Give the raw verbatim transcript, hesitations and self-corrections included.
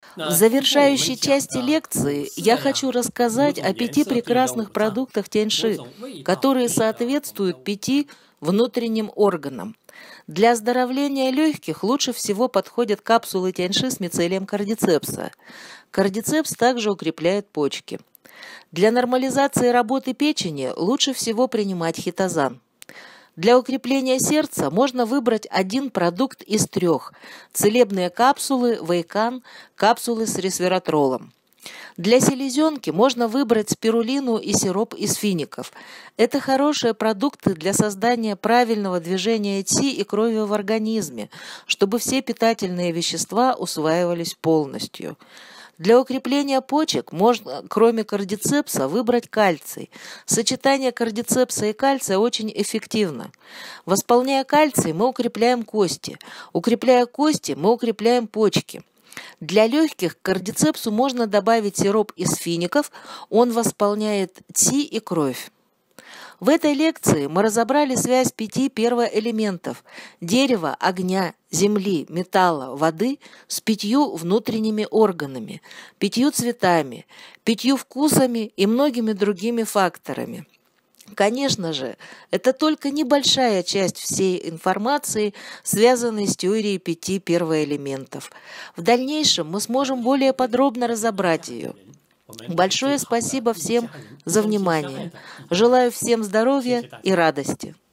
В завершающей части лекции я хочу рассказать о пяти прекрасных продуктах тяньши, которые соответствуют пяти внутренним органам. Для оздоровления легких лучше всего подходят капсулы тяньши с мицелием кардицепса. Кардицепс также укрепляет почки. Для нормализации работы печени лучше всего принимать хитозан. Для укрепления сердца можно выбрать один продукт из трех – целебные капсулы, вейкан, капсулы с ресвератролом. Для селезенки можно выбрать спирулину и сироп из фиников. Это хорошие продукты для создания правильного движения ци и крови в организме, чтобы все питательные вещества усваивались полностью. Для укрепления почек можно, кроме кардицепса, выбрать кальций. Сочетание кардицепса и кальция очень эффективно. Восполняя кальций, мы укрепляем кости. Укрепляя кости, мы укрепляем почки. Для легких к кардицепсу можно добавить сироп из фиников, он восполняет ци и кровь. В этой лекции мы разобрали связь пяти первоэлементов – дерева, огня, земли, металла, воды с пятью внутренними органами, пятью цветами, пятью вкусами и многими другими факторами. Конечно же, это только небольшая часть всей информации, связанной с теорией пяти первоэлементов. В дальнейшем мы сможем более подробно разобрать ее. Большое спасибо всем за внимание. Желаю всем здоровья и радости.